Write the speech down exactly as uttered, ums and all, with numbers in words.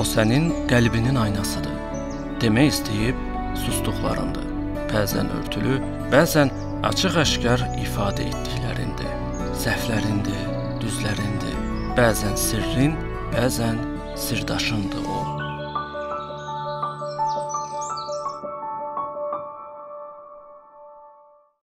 O sənin qəlbinin aynasıdır. Demək istəyib susduqlarındır. Bəzən örtülü, bəzən açıq-aşkar ifadə etdiklərindir. Səhvlərindir, düzlərindir. Bəzən sirrin, bəzən sirdaşındır o.